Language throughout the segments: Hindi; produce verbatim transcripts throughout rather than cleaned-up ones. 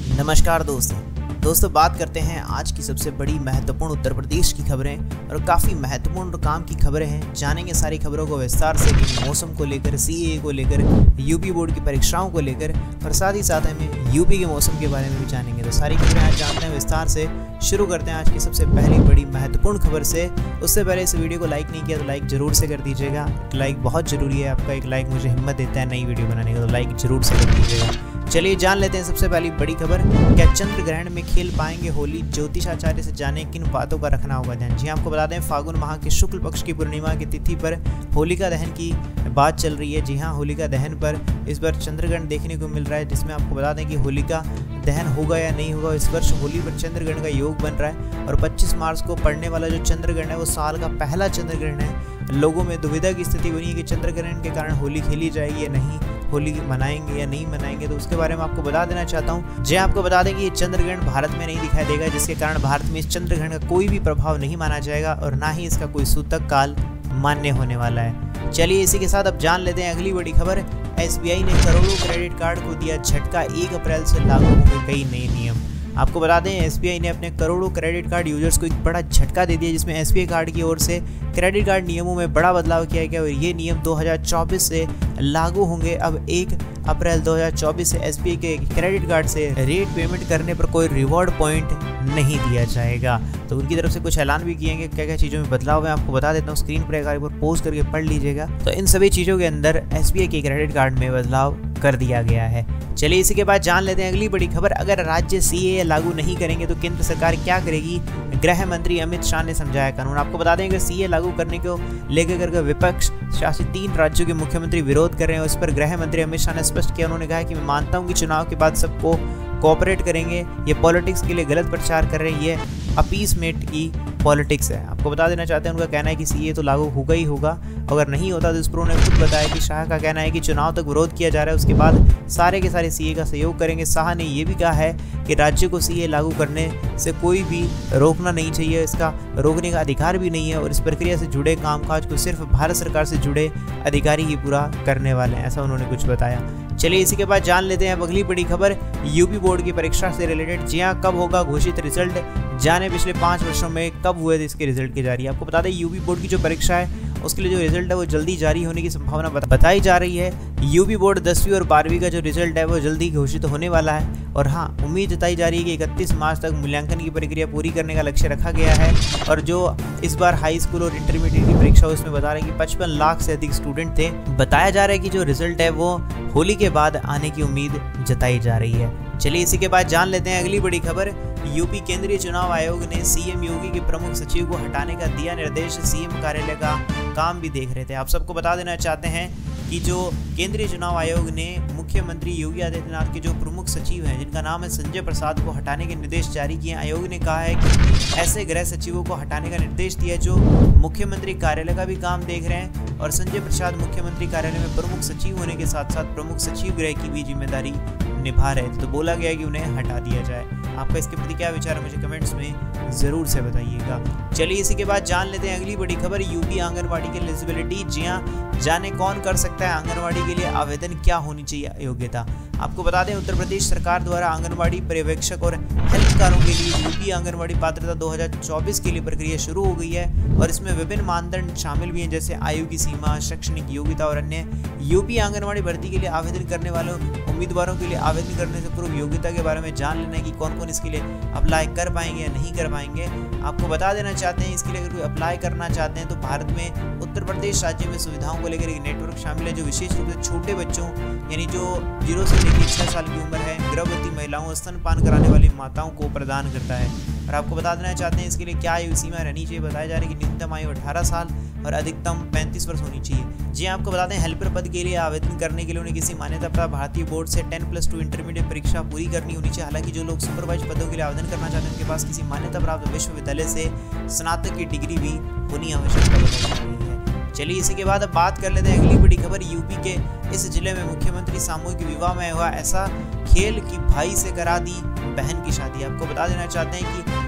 नमस्कार दोस्तों दोस्तों बात करते हैं आज की सबसे बड़ी महत्वपूर्ण उत्तर प्रदेश की खबरें और काफ़ी महत्वपूर्ण काम की खबरें हैं। जानेंगे सारी खबरों को विस्तार से कि मौसम को लेकर, सीए को लेकर, यूपी बोर्ड की परीक्षाओं को लेकर और साथ ही साथ हमें यूपी के मौसम के बारे में भी जानेंगे। तो सारी खबरें आज जानते हैं विस्तार से। शुरू करते हैं आज की सबसे पहली बड़ी महत्वपूर्ण खबर से। उससे पहले इस वीडियो को लाइक नहीं किया तो लाइक जरूर से कर दीजिएगा। लाइक बहुत ज़रूरी है, आपका एक लाइक मुझे हिम्मत देता है नई वीडियो बनाने का, तो लाइक जरूर से कर दीजिएगा। चलिए जान लेते हैं सबसे पहली बड़ी खबर। क्या चंद्र ग्रहण में खेल पाएंगे होली? ज्योतिषाचार्य से जाने किन बातों का रखना होगा ध्यान। जी आपको बता दें, फागुन माह के शुक्ल पक्ष की पूर्णिमा की तिथि पर होलिका दहन की बात चल रही है। जी हाँ, होलिका दहन पर इस बार चंद्र ग्रहण देखने को मिल रहा है, जिसमें आपको बता दें कि होलिका दहन होगा या नहीं होगा। इस वर्ष होली पर चंद्र ग्रहण का योग बन रहा है और पच्चीस मार्च को पड़ने वाला जो चंद्र ग्रहण है वो साल का पहला चंद्र ग्रहण है। लोगों में दुविधा की स्थिति बनी है कि चंद्र ग्रहण के कारण होली खेली जाएगी या नहीं, होली मनाएंगे या नहीं मनाएंगे, तो उसके बारे में आपको बता देना चाहता हूँ। जी आपको बता दें कि ये चंद्र ग्रहण भारत में नहीं दिखाई देगा, जिसके कारण भारत में इस चंद्र ग्रहण का कोई भी प्रभाव नहीं माना जाएगा और ना ही इसका कोई सूतक काल मान्य होने वाला है। चलिए इसी के साथ अब जान लेते हैं अगली बड़ी खबर। एसबीआई ने करोड़ों क्रेडिट कार्ड को दिया झटका, एक अप्रैल से लागू होंगे कई नए नियम। आपको बता दें, एसबीआई ने अपने करोड़ों क्रेडिट कार्ड यूजर्स को एक बड़ा झटका दे दिया, जिसमें एसबीआई कार्ड की ओर से क्रेडिट कार्ड नियमों में बड़ा बदलाव किया गया और ये नियम दो हज़ार चौबीस से लागू होंगे। अब एक अप्रैल दो हज़ार चौबीस से एसबीआई के क्रेडिट कार्ड से रेट पेमेंट करने पर कोई रिवॉर्ड पॉइंट नहीं दिया जाएगा। तो उनकी तरफ से कुछ ऐलान भी किए हैं, क्या क्या चीज़ों में बदलाव है आपको बता देता हूँ। स्क्रीन पर एक बार पोस्ट करके पढ़ लीजिएगा। तो इन सभी चीज़ों के अंदर एसबीआई के क्रेडिट कार्ड में बदलाव कर दिया गया है। चलिए इसी के बाद जान लेते हैं अगली बड़ी खबर। अगर राज्य सीए लागू नहीं करेंगे तो केंद्र सरकार क्या करेगी? गृह मंत्री अमित शाह ने समझाया कानून। आपको बता दें कि सीए लागू करने को लेकर कर विपक्ष शासित तीन राज्यों के मुख्यमंत्री विरोध कर रहे हैं। उस पर गृह मंत्री अमित शाह ने स्पष्ट किया, उन्होंने कहा कि मैं मानता हूं कि चुनाव के बाद सबको कोऑपरेट करेंगे, ये पॉलिटिक्स के लिए गलत प्रचार कर रहे हैं, ये अपीसमेंट की पॉलिटिक्स है। आपको बता देना चाहते हैं, उनका कहना है कि सीए तो लागू होगा ही होगा, अगर नहीं होता तो इस पर उन्होंने खुद बताया कि शाह का कहना है कि चुनाव तक विरोध किया जा रहा है, उसके बाद सारे के सारे सीए का सहयोग करेंगे। शाह ने यह भी कहा है कि राज्य को सीए लागू करने से कोई भी रोकना नहीं चाहिए, इसका रोकने का अधिकार भी नहीं है और इस प्रक्रिया से जुड़े कामकाज को सिर्फ भारत सरकार से जुड़े अधिकारी ही पूरा करने वाले हैं, ऐसा उन्होंने कुछ बताया। चलिए इसी के बाद जान लेते हैं अब अगली बड़ी खबर। यूपी बोर्ड की परीक्षा से रिलेटेड। जी हाँ, कब होगा घोषित रिजल्ट? जाने पिछले पाँच वर्षों में कब हुए थे इसके रिजल्ट की जारी। आपको बता दें, यूपी बोर्ड की जो परीक्षा है उसके लिए जो रिजल्ट है वो जल्दी जारी होने की संभावना बताई जा रही है। यूपी बोर्ड दसवीं और बारहवीं का जो रिजल्ट है वो जल्दी घोषित होने वाला है और हाँ, उम्मीद जताई जा रही है कि इकतीस मार्च तक मूल्यांकन की प्रक्रिया पूरी करने का लक्ष्य रखा गया है। और जो इस बार हाई स्कूल और इंटरमीडिएट की परीक्षा उसमें बता रहे हैं कि पचपन लाख से अधिक स्टूडेंट थे। बताया जा रहा है कि जो रिजल्ट है वो होली के बाद आने की उम्मीद जताई जा रही है। चलिए इसी के बाद जान लेते हैं अगली बड़ी खबर। यूपी केंद्रीय चुनाव आयोग ने सीएम योगी के प्रमुख सचिव को हटाने का दिया निर्देश। सीएम कार्यालय का काम भी देख रहे थे। आप सबको बता देना चाहते हैं कि जो केंद्रीय चुनाव आयोग ने मुख्यमंत्री योगी आदित्यनाथ के जो प्रमुख सचिव हैं, जिनका नाम है संजय प्रसाद, को हटाने के निर्देश जारी किए। आयोग ने कहा है कि ऐसे गृह सचिवों को हटाने का निर्देश दिया जो मुख्यमंत्री कार्यालय का भी काम देख रहे हैं और संजय प्रसाद मुख्यमंत्री कार्यालय में प्रमुख सचिव होने के साथ साथ प्रमुख सचिव गृह की भी जिम्मेदारी निभा रहे थे। तो बोला गया कि उन्हें हटा दिया जाए। आपका इसके प्रति क्या विचार है मुझे कमेंट्स में जरूर से बताइएगा। चलिए इसी के बाद जान लेते हैं अगली बड़ी खबर। यूपी आंगनवाड़ी की एलिजिबिलिटी। जी हाँ, जाने कौन कर सकता है आंगनवाड़ी के लिए आवेदन, क्या होनी चाहिए योग्यता। आपको बता दें, उत्तर प्रदेश सरकार द्वारा आंगनवाड़ी पर्यवेक्षक और हेल्पकारों के लिए यूपी आंगनवाड़ी पात्रता दो हज़ार चौबीस के लिए प्रक्रिया शुरू हो गई है और इसमें विभिन्न मानदंड शामिल भी हैं, जैसे आयु की सीमा, शैक्षणिक योग्यता और अन्य। यूपी आंगनवाड़ी भर्ती के लिए आवेदन करने वालों उम्मीदवारों के लिए आवेदन करने से पूर्व योग्यता के बारे में जान लेना है कि कौन कौन इसके लिए अप्लाई कर पाएंगे या नहीं कर पाएंगे। आपको बता देना चाहते हैं, इसके लिए अगर कोई अप्लाई करना चाहते हैं तो भारत में उत्तर प्रदेश राज्य में सुविधाओं को लेकर एक नेटवर्क शामिल है, जो विशेष रूप से छोटे बच्चों यानी जो जीरो से लेकर छः साल की उम्र है, गर्भवती महिलाओं, स्तनपान कराने वाली माताओं को प्रदान करता है। और आपको बता देना चाहते हैं इसके लिए क्या आयु सीमा रहनी चाहिए। बताया जा रहा है कि न्यूनतम आयु अठारह साल और अधिकतम पैंतीस वर्ष होनी चाहिए। जी आपको बता दें, हेल्पर पद के लिए आवेदन करने के लिए उन्हें किसी मान्यता प्राप्त भारतीय बोर्ड से टेन प्लस टू इंटरमीडिएट परीक्षा पूरी करनी होनी चाहिए। हालांकि जो लोग सुपरवाइज पदों के लिए आवेदन करना चाहते हैं उनके पास किसी मान्यता प्राप्त विश्वविद्यालय से स्नातक की डिग्री भी होनी आवश्यकता बताई जा रही है। चलिए इसी के बाद अब बात कर लेते हैं अगली बड़ी खबर। यूपी के इस जिले में मुख्यमंत्री सामूहिक विवाह में हुआ ऐसा खेल कि भाई से करा दी बहन की शादी। आपको बता देना चाहते हैं कि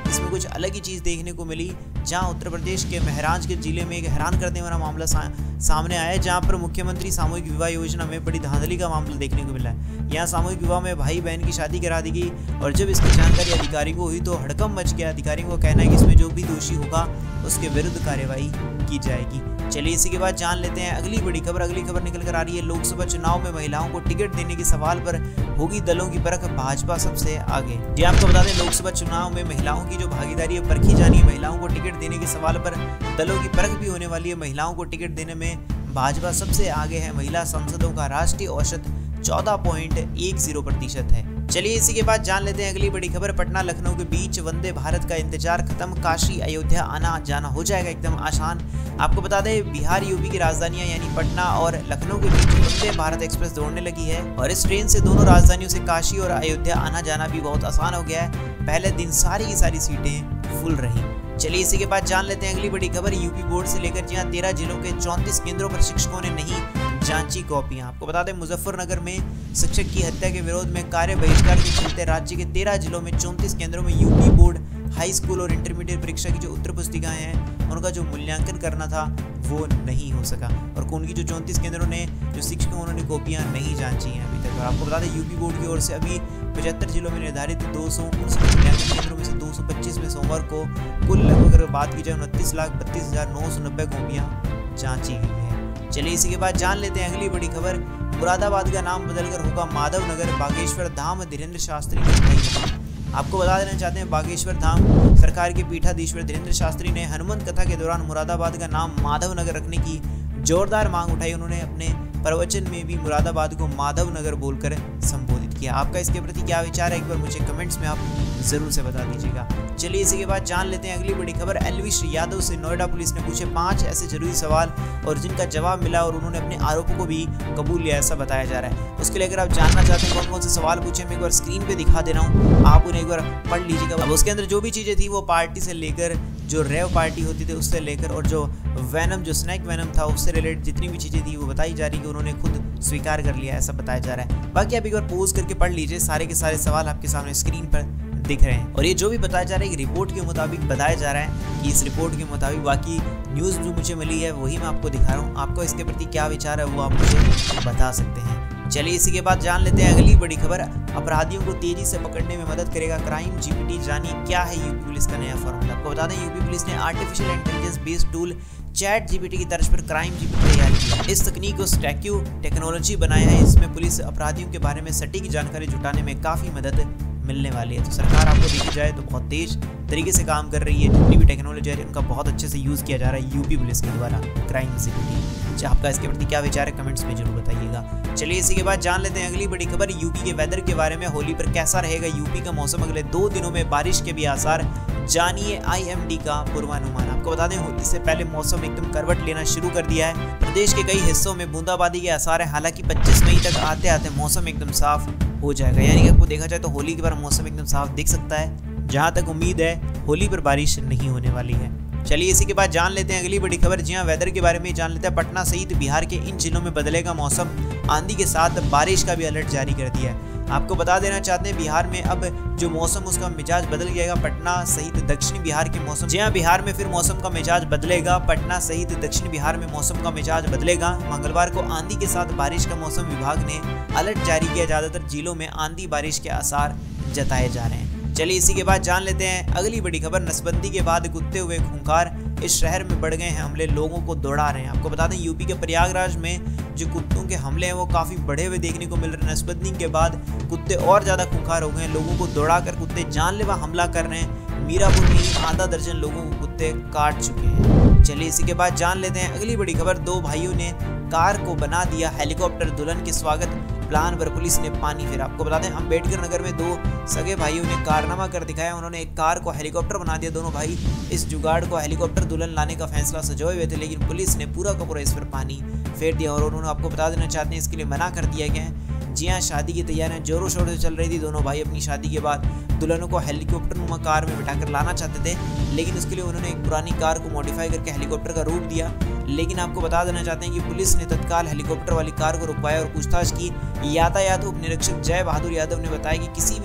इसमें कुछ अलग ही चीज़ देखने को मिली, जहां उत्तर प्रदेश के महराजगंज जिले में एक हैरान करने वाला मामला सा, सामने आया है, जहां पर मुख्यमंत्री सामूहिक विवाह योजना में बड़ी धांधली का मामला देखने को मिला है। यहाँ सामूहिक विवाह में भाई बहन की शादी करा दी गई और जब इसकी जानकारी अधिकारी को हुई तो हड़कंप मच गया। अधिकारियों का कहना है कि इसमें जो भी दोषी होगा उसके विरुद्ध कार्यवाही की जाएगी। चलिए इसी के बाद जान लेते हैं अगली बड़ी खबर। अगली खबर निकल कर आ रही है, लोकसभा चुनाव में महिलाओं को टिकट देने के सवाल पर होगी दलों की परख, भाजपा सबसे आगे। जी आपको बता दें, लोकसभा चुनाव में महिलाओं की जो भागीदारी है परखी जानी है। महिलाओं को टिकट देने के सवाल पर दलों की परख भी होने वाली है। महिलाओं को टिकट देने में भाजपा सबसे आगे है। महिला सांसदों का राष्ट्रीय औसत चौदह पॉइंट एक जीरो प्रतिशत है। चलिए इसी के बाद जान लेते हैं अगली बड़ी खबर। पटना लखनऊ के बीच वंदे भारत का इंतजार खत्म, काशी अयोध्या आना जाना हो जाएगा एकदम आसान। आपको बता दें, बिहार यूपी की राजधानियां यानी पटना और लखनऊ के बीच वंदे भारत एक्सप्रेस दौड़ने लगी है और इस ट्रेन से दोनों राजधानियों से काशी और अयोध्या आना जाना भी बहुत आसान हो गया है। पहले दिन सारी की सारी सीटें फुल रही। चलिए इसी के बाद जान लेते हैं अगली बड़ी खबर। यूपी बोर्ड से लेकर जहां तेरह जिलों के चौंतीस केंद्रों पर शिक्षकों ने नहीं जांची कॉपियां। आपको बता दें, मुजफ्फरनगर में शिक्षक की हत्या के विरोध में कार्य बहिष्कार के चलते राज्य के तेरह जिलों में चौंतीस केंद्रों में यूपी बोर्ड हाई स्कूल और इंटरमीडिएट परीक्षा की जो उत्तर पुस्तिकाएं हैं उनका जो मूल्यांकन करना था वो नहीं हो सका और उनकी जो चौंतीस केंद्रों ने जो शिक्षक उन्होंने कॉपियां नहीं जांची हैं अभी तक। और आपको बता दें, यूपी बोर्ड की ओर से अभी पचहत्तर जिलों में निर्धारित दो सौ उनसठ मूल्यांकन केंद्रों में से दो सौ पच्चीस में सोमवार को कुल लगभग अगर बात की जाए उनतीस लाख बत्तीस हजार नौ सौ नब्बे कॉपियां जांची गई है। चलिए इसी के बाद जान लेते हैं अगली बड़ी खबर। मुरादाबाद का नाम बदलकर होगा माधव नगर, बागेश्वर धाम धीरेन्द्र शास्त्री ने। आपको बता देना चाहते हैं, बागेश्वर धाम सरकार के पीठाधीश्वर धीरेन्द्र शास्त्री ने हनुमंत कथा के दौरान मुरादाबाद का नाम माधव नगर रखने की जोरदार मांग उठाई। उन्होंने अपने प्रवचन में भी मुरादाबाद को माधव नगर बोलकर संबोधित किया। आपका इसके प्रति क्या विचार है, एक बार मुझे कमेंट्स में आप जरूर से बता दीजिएगा। चलिए इसी के बाद जान लेते हैं अगली बड़ी खबर। एलविश यादव से नोएडा पुलिस ने पूछे पांच ऐसे जरूरी सवाल और जिनका जवाब मिला और उन्होंने अपने आरोपों को भी कबूल लिया, ऐसा बताया जा रहा है। उसके लिए अगर आप जानना चाहते हैं कौन कौन से सवाल पूछे, मैं एक बार स्क्रीन पे दिखा दे रहा हूँ, आप उन्हें एक बार पढ़ लीजिएगा। अब उसके अंदर जो भी चीजें थी वो पार्टी से लेकर जो रेव पार्टी होती थी उससे लेकर और जो वैनम जो स्नैक वैनम था उससे रिलेटेड जितनी भी चीजें थी वो बताई जा रही कि उन्होंने खुद स्वीकार कर लिया, ऐसा बताया जा रहा है। बाकी आप एक बार पोज करके पढ़ लीजिए, सारे के सारे सवाल आपके सामने स्क्रीन पर दिख रहे हैं। और ये जो भी बताया जा रहा है रिपोर्ट के मुताबिक बताया जा रहा है कि इस रिपोर्ट के मुताबिक, बाकी न्यूज़ जो मुझे मिली है वही मैं आपको दिखा रहा हूँ। आपको इसके प्रति क्या विचार है वो आप मुझे बता सकते हैं। चलिए इसी के बाद जान लेते हैं अगली बड़ी खबर। अपराधियों को तेजी से पकड़ने में मदद करेगा क्राइम जीपीटी, जानिए क्या है यूपी पुलिस का नया फॉर्मूला। आपको बता दें, यूपी पुलिस ने artificial intelligence based tool chat GPT की तर्ज पर क्राइम जीपीटी तैयार किया। इस तकनीक को स्टैक्यू टेक्नोलॉजी बनाया है। इसमें पुलिस अपराधियों के बारे में सटीक जानकारी जुटाने में काफी मदद मिलने वाली है। तो सरकार आपको देखी जाए तो बहुत तेज तरीके से काम कर रही है। जितनी भी टेक्नोलॉजी है उनका बहुत अच्छे से यूज़ किया जा रहा है यूपी पुलिस के द्वारा क्राइम जीपीटी। आपका इसके प्रति क्या विचार है कमेंट्स में जरूर बताइएगा। चलिए इसी के बाद जान लेते हैं अगली बड़ी खबर। यूपी के वेदर के बारे में, होली पर कैसा रहेगा यूपी का मौसम, अगले दो दिनों में बारिश के भी आसार, जानिए आईएमडी का पूर्वानुमान। आपको बता दें, होली से पहले मौसम एकदम करवट लेना शुरू कर दिया है। प्रदेश के कई हिस्सों में बूंदाबांदी के आसार है। हालांकि पच्चीस मई तक आते आते मौसम एकदम साफ हो जाएगा, यानी कि आपको देखा जाए तो होली के बाद मौसम एकदम साफ दिख सकता है। जहां तक उम्मीद है होली पर बारिश नहीं होने वाली है। चलिए इसी के बाद जान लेते हैं अगली बड़ी खबर। जी हाँ, वेदर के बारे में जान लेते हैं। पटना सहित बिहार के इन जिलों में बदलेगा मौसम, आंधी के साथ बारिश का भी अलर्ट जारी कर दिया है। आपको बता देना चाहते हैं, बिहार में अब जो मौसम उसका मिजाज बदल जाएगा। पटना सहित दक्षिणी बिहार के मौसम, जी हाँ, बिहार में फिर मौसम का मिजाज बदलेगा। पटना सहित दक्षिणी बिहार में मौसम का मिजाज बदलेगा। मंगलवार को आंधी के साथ बारिश का मौसम विभाग ने अलर्ट जारी किया। ज्यादातर जिलों में आंधी बारिश के आसार जताए जा रहे हैं। चलिए इसी के बाद जान लेते हैं अगली बड़ी खबर। नसबंदी के बाद कुत्ते हुए खूंखार, इस शहर में बढ़ गए हैं हमले, लोगों को दौड़ा रहे हैं। आपको बता दें, यूपी के प्रयागराज में जो कुत्तों के हमले हैं वो काफी बढ़े हुए देखने को मिल रहे हैं। नसबंदी के बाद कुत्ते और ज्यादा खूंखार हो गए हैं, लोगों को दौड़ाकर कुत्ते जानलेवा हमला कर रहे हैं। मीरापुर में ही आधा दर्जन लोगों को कुत्ते काट चुके हैं। चलिए इसी के बाद जान लेते हैं अगली बड़ी खबर। दो भाइयों ने कार को बना दिया हेलीकॉप्टर, दुल्हन के स्वागत प्लान पर पुलिस ने पानी फेरा। आपको बता दें, अंबेडकर नगर में दो सगे भाइयों ने कारनामा कर दिखाया। उन्होंने एक कार को हेलीकॉप्टर बना दिया। दोनों भाई इस जुगाड़ को हेलीकॉप्टर दुल्हन लाने का फैसला सजोए हुए थे, लेकिन पुलिस ने पूरा का पूरा इस पर पानी फेर दिया और उन्होंने आपको बता देना चाहते हैं इसके लिए मना कर दिया गया है। जी हाँ, शादी की तैयारियां जोरों शोरों से चल रही थी। दोनों भाई अपनी शादी के बाद दुल्हनों को हेलीकॉप्टर नुमा कार में बिठाकर लाना चाहते थे, लेकिन उसके लिए उन्होंने एक पुरानी कार को मॉडिफाई करके हेलीकॉप्टर का रूप दिया। लेकिन आपको बता देना चाहते हैं कि पुलिस ने तत्काल हेलीकॉप्टर वाली कार को रुकवाया और पूछताछ की। यातायात उप निरीक्षक जय बहादुर यादव ने बताया कि किसी भी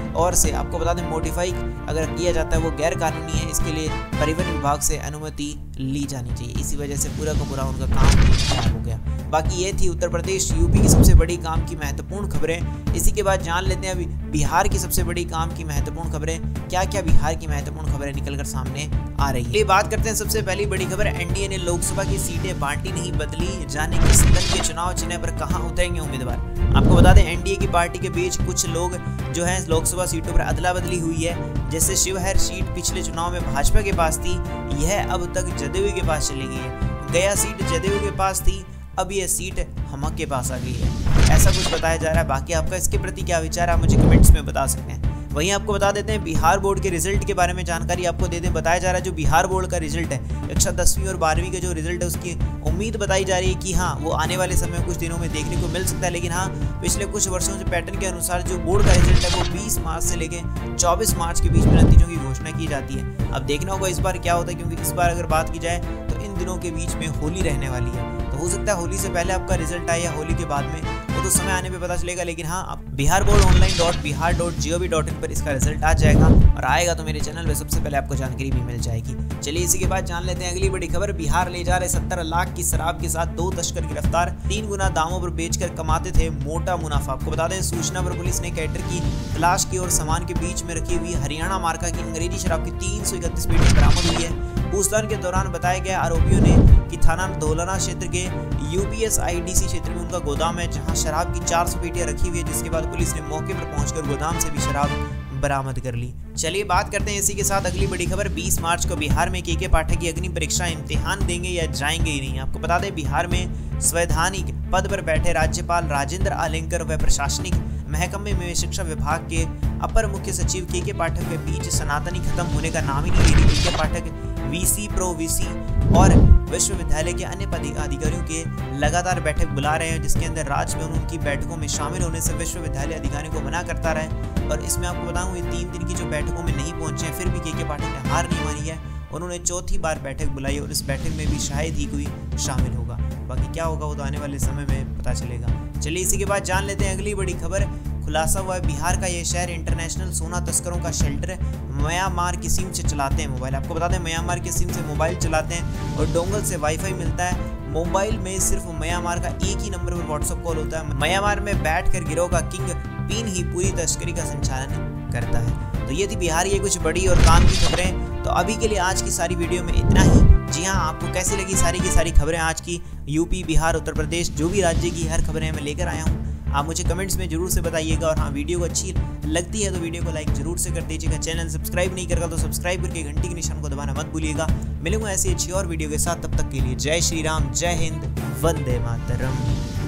और से आपको बता दें मॉडिफाई अगर किया जाता है वो गैर कानूनी है, इसके लिए परिवहन विभाग से अनुमति ली जानी चाहिए। इसी वजह से पूरा का पूरा उनका काम खराब हो गया। बाकी ये थी उत्तर प्रदेश यूपी की सबसे बड़ी काम की महत्वपूर्ण खबरें। इसी के बाद जान लेते हैं अभी बिहार की सबसे बड़ी काम की महत्वपूर्ण खबरें, क्या क्या बिहार की महत्वपूर्ण खबरें निकलकर सामने आ रही है। बात करते हैं सबसे पहली बड़ी खबर, एनडीए ने लोकसभा की सीटें बांटी नहीं बदली, जाने किस दल के चुनाव चिन्ह पर कहां उतरेंगे उम्मीदवार। आपको बता दें एनडीए की पार्टी के बीच कुछ लोग जो है लोकसभा सीटों पर अदला बदली हुई है। जैसे शिवहर सीट पिछले चुनाव में भाजपा के पास थी, यह अब तक जदयू के पास चली गई है। गया सीट जदयू के पास थी, अब यह सीट हम के पास आ गई है, ऐसा कुछ बताया जा रहा है। बाकी आपका इसके प्रति क्या विचार है आप मुझे कमेंट्स में बता सकते हैं। वहीं आपको बता देते हैं बिहार बोर्ड के रिजल्ट के बारे में जानकारी आपको दे दें। बताया जा रहा है जो बिहार बोर्ड का रिजल्ट है कक्षा दसवीं और बारहवीं का जो रिजल्ट है उसकी उम्मीद बताई जा रही है कि हाँ वो आने वाले समय कुछ दिनों में देखने को मिल सकता है। लेकिन हाँ पिछले कुछ वर्षों से पैटर्न के अनुसार जो बोर्ड का रिजल्ट है वो बीस मार्च से लेकर चौबीस मार्च के बीच में नतीजों की घोषणा की जाती है। अब देखना होगा इस बार क्या होता है, क्योंकि इस बार अगर बात की जाए तो इन दिनों के बीच में होली रहने वाली है, तो हो सकता है होली से पहले आपका रिजल्ट आए या होली के बाद में, वो तो समय आने पे पता चलेगा। लेकिन हाँ Bihar board online dot Bihar dot G O V dot in पर इसका रिजल्ट आ जाएगा और आएगा तो मेरे चैनल पे सबसे पहले आपको जानकारी भी मिल जाएगी। चलिए इसी के बाद जान लेते हैं अगली बड़ी खबर, बिहार ले जा रहे सत्तर लाख की शराब के साथ दो तस्कर गिरफ्तार, तीन गुना दामों पर बेचकर कमाते थे मोटा मुनाफा। आपको बता दें सूचना पर पुलिस ने कैटर की तलाश की और सामान के बीच में रखी हुई हरियाणा मार्का की अंग्रेजी शराब की तीन सौ इकतीस पेटी बरामद हुई है। पूछताछ के दौरान बताया गया आरोपियों ने कि थाना धौलाना क्षेत्र के यूपीएस आईडीसी क्षेत्र में उनका गोदाम है जहां शराब की चार सौ पेटियां रखी हुई है, जिसके बाद पुलिस ने मौके पर पहुंचकर गोदाम से भी शराब बरामद कर ली। चलिए बात करते हैं इसी के साथ अगली बड़ी खबर, बीस मार्च को बिहार में के के पाठक की अग्नि परीक्षा इम्तिहान देंगे या जाएंगे ही नहीं। आपको बता दें बिहार में संवैधानिक पद पर बैठे राज्यपाल राजेंद्र आलेंकर व प्रशासनिक महकमे में शिक्षा विभाग के अपर मुख्य सचिव के के पाठक के बीच सनातनी खत्म होने का नाम ही नहीं ले रही। के के पाठक वीसी प्रो वीसी और विश्वविद्यालय के अन्य अधिकारियों के लगातार बैठक बुला रहे हैं, जिसके अंदर राजभवन उनकी बैठकों में शामिल होने से विश्वविद्यालय अधिकारियों को मना करता रहे। और इसमें आपको बताऊं ये तीन दिन की जो बैठकों में नहीं पहुंचे हैं, फिर भी के के पाठक ने हार नहीं मानी है। उन्होंने चौथी बार बैठक बुलाई और इस बैठक में भी शायद ही कोई शामिल होगा। बाकी क्या होगा वो तो आने वाले समय में पता चलेगा। चलिए इसी के बाद जान लेते हैं अगली बड़ी खबर, खुलासा हुआ है बिहार का ये शहर इंटरनेशनल सोना तस्करों का शेल्टर म्यांमार की सिम से चलाते हैं मोबाइल। आपको बता दें म्यांमार की सिम से मोबाइल चलाते हैं और डोंगल से वाईफाई मिलता है। मोबाइल में सिर्फ म्यांमार का एक ही नंबर पर व्हाट्सएप कॉल होता है। म्यांमार में बैठकर गिरोह का किंग पिन ही पूरी तस्करी का संचालन करता है। तो ये थी बिहार की कुछ बड़ी और काम की खबरें। तो अभी के लिए आज की सारी वीडियो में इतना ही। जी हाँ, आपको कैसी लगी सारी की सारी खबरें आज की, यूपी बिहार उत्तर प्रदेश जो भी राज्य की हर खबरें मैं लेकर आया हूँ, आप मुझे कमेंट्स में जरूर से बताइएगा। और हाँ वीडियो को अच्छी लगती है तो वीडियो को लाइक जरूर से कर दीजिएगा। चैनल सब्सक्राइब नहीं करेगा तो सब्सक्राइब करके घंटी के निशान को दबाना मत भूलिएगा। मिलूंगा ऐसी अच्छी और वीडियो के साथ, तब तक के लिए जय श्री राम, जय हिंद, वंदे मातरम।